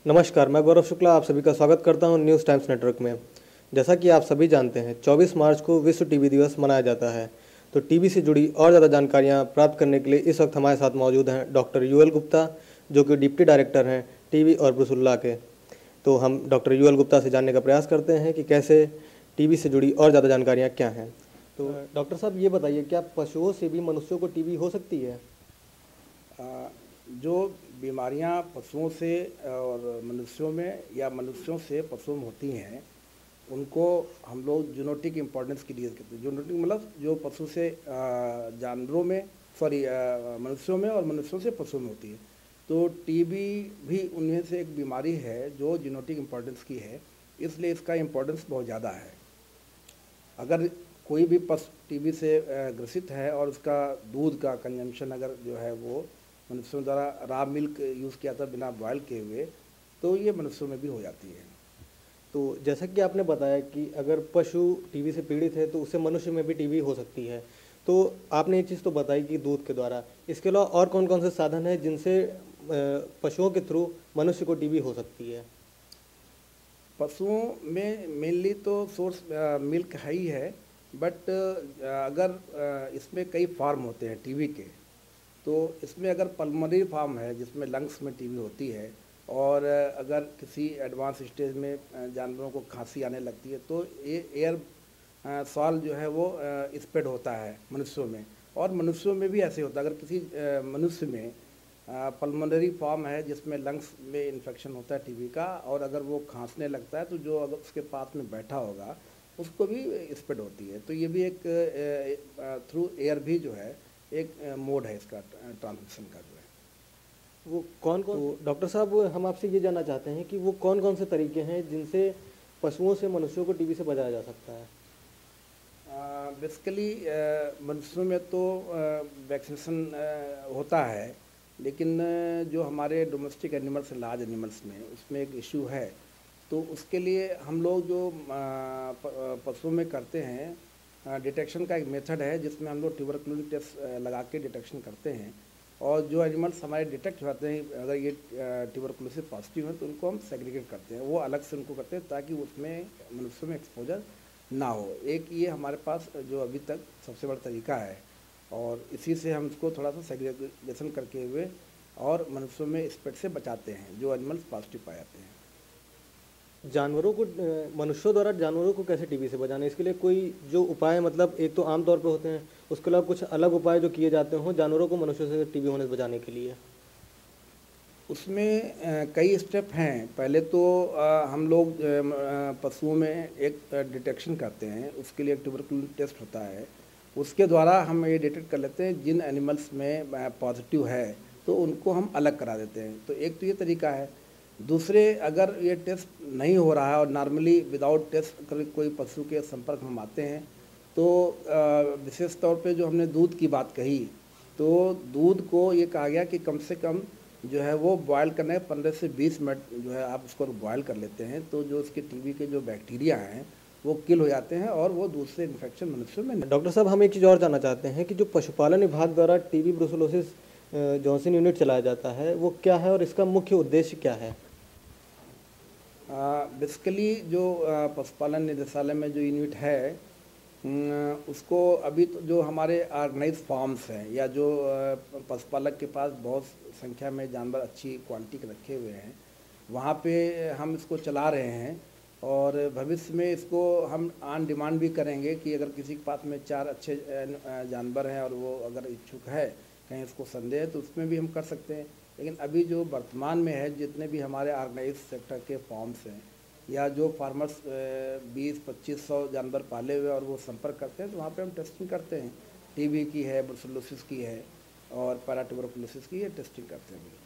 नमस्कार, मैं गौरव शुक्ला आप सभी का स्वागत करता हूं न्यूज़ टाइम्स नेटवर्क में। जैसा कि आप सभी जानते हैं 24 मार्च को विश्व टीबी दिवस मनाया जाता है। तो टीबी से जुड़ी और ज़्यादा जानकारियां प्राप्त करने के लिए इस वक्त हमारे साथ मौजूद हैं डॉक्टर यूएल गुप्ता, जो कि डिप्टी डायरेक्टर हैं टीबी और ब्रुसुल्ला के। तो हम डॉक्टर यूएल गुप्ता से जानने का प्रयास करते हैं कि कैसे टीबी से जुड़ी और ज़्यादा जानकारियाँ क्या हैं। तो डॉक्टर साहब ये बताइए, क्या पशुओं से भी मनुष्यों को टीबी हो सकती है? जो बीमारियां पशुओं से और मनुष्यों में या मनुष्यों से पशुओं में होती हैं, उनको हम लोग जूनोटिक इम्पोर्टेंस की लिए कहते हैं। जूनोटिक मतलब जो पशु से जानवरों में मनुष्यों में और मनुष्यों से पशुओं में होती है। तो टीबी भी उनमें से एक बीमारी है जो जीनोटिक इम्पोर्टेंस की है, इसलिए इसका इम्पोर्टेंस बहुत ज़्यादा है। अगर कोई भी पशु टीबी से ग्रसित है और उसका दूध का कंजम्पशन अगर जो है वो मनुष्यों द्वारा रॉ मिल्क यूज़ किया था बिना बॉयल किए हुए, तो ये मनुष्यों में भी हो जाती है। तो जैसा कि आपने बताया कि अगर पशु टीबी से पीड़ित है तो उससे मनुष्य में भी टीबी हो सकती है। तो आपने एक चीज़ तो बताई कि दूध के द्वारा, इसके अलावा और कौन कौन से साधन हैं जिनसे पशुओं के थ्रू मनुष्य को टीबी हो सकती है? पशुओं में मेनली तो सोर्स मिल्क है ही है, बट अगर इसमें कई फार्म होते हैं टीबी के। तो इसमें अगर पल्मोनरी फार्म है जिसमें लंग्स में टीबी होती है, और अगर किसी एडवांस स्टेज में जानवरों को खांसी आने लगती है, तो ये एयर सॉल जो है वो स्प्रेड होता है मनुष्यों में। और मनुष्यों में भी ऐसे होता है, अगर किसी मनुष्य में पल्मोनरी फॉर्म है जिसमें लंग्स में इन्फेक्शन होता है टीबी का, और अगर वो खांसने लगता है तो जो अगर उसके पास में बैठा होगा उसको भी स्प्रेड होती है। तो ये भी एक थ्रू एयर भी जो है एक मोड है इसका ट्रांसमिशन का जो है। वो कौन कौन तो डॉक्टर साहब, हम आपसे ये जानना चाहते हैं कि वो कौन कौन से तरीके हैं जिनसे पशुओं से मनुष्यों को टीबी से बचाया जा सकता है? बेसिकली मनुष्यों में तो वैक्सीनेशन होता है, लेकिन जो हमारे डोमेस्टिक एनिमल्स लार्ज एनिमल्स में उसमें एक इशू है। तो उसके लिए हम लोग जो पशुओं में करते हैं, डिटेक्शन का एक मेथड है जिसमें हम लोग ट्यूबरकुलोसिस टेस्ट लगा के डिटेक्शन करते हैं। और जो एनिमल्स हमारे डिटेक्ट होते हैं, अगर ये ट्यूबरकुलोसिस पॉजिटिव है तो उनको हम सेग्रीगेट करते हैं, वो अलग से उनको करते हैं ताकि उसमें मनुष्यों में एक्सपोजर ना हो। एक ये हमारे पास जो अभी तक सबसे बड़ा तरीका है, और इसी से हम उसको थोड़ा सा सेग्रीगेशन करके हुए और मनुष्यों में स्प्रेड से बचाते हैं जो एनिमल्स पॉजिटिव पाए जाते हैं। जानवरों को मनुष्यों द्वारा जानवरों को कैसे टीबी से बचाना है, इसके लिए कोई जो उपाय, मतलब एक तो आमतौर पे होते हैं, उसके अलावा कुछ अलग उपाय जो किए जाते हों जानवरों को मनुष्यों से टीबी होने से बचाने के लिए? उसमें कई स्टेप हैं। पहले तो हम लोग पशुओं में एक डिटेक्शन करते हैं, उसके लिए एक ट्यूबरकुलोसिस टेस्ट होता है। उसके द्वारा हम ये डिटेक्ट कर लेते हैं जिन एनिमल्स में पॉजिटिव है तो उनको हम अलग करा देते हैं। तो एक तो ये तरीका है। दूसरे, अगर ये टेस्ट नहीं हो रहा है और नॉर्मली विदाउट टेस्ट कभी कोई पशु के संपर्क में हम आते हैं, तो विशेष तौर पे जो हमने दूध की बात कही, तो दूध को ये कहा गया कि कम से कम जो है वो बॉयल करना है, 15 से 20 मिनट जो है आप उसको बॉयल कर लेते हैं, तो जो उसके टीबी के जो बैक्टीरिया हैं वो किल हो जाते हैं और वो दूसरे इन्फेक्शन मनुष्यों में नहीं। डॉक्टर साहब, हम एक चीज़ और जानना चाहते हैं कि जो पशुपालन विभाग द्वारा टीबी ब्रुसोलोसिस जॉनसन यूनिट चलाया जाता है, वो क्या है और इसका मुख्य उद्देश्य क्या है? बेसिकली जो पशुपालन निदेशालय में जो यूनिट है, उसको अभी तो जो हमारे ऑर्गेनाइज फार्म्स हैं या जो पशुपालक के पास बहुत संख्या में जानवर अच्छी क्वालिटी के रखे हुए हैं, वहाँ पे हम इसको चला रहे हैं। और भविष्य में इसको हम ऑन डिमांड भी करेंगे कि अगर किसी के पास में 4 अच्छे जानवर हैं और वो अगर इच्छुक है, कहीं उसको संदेह है, तो उसमें भी हम कर सकते हैं। लेकिन अभी जो वर्तमान में है, जितने भी हमारे ऑर्गेनाइज सेक्टर के फॉर्म्स हैं या जो फार्मर्स 20-2500 जानवर पाले हुए और वो संपर्क करते हैं, तो वहाँ पे हम टेस्टिंग करते हैं। टीबी की है, ब्रुसोलोसिस की है और पैराट्यूबरकुलोसिस की, ये टेस्टिंग करते हैं।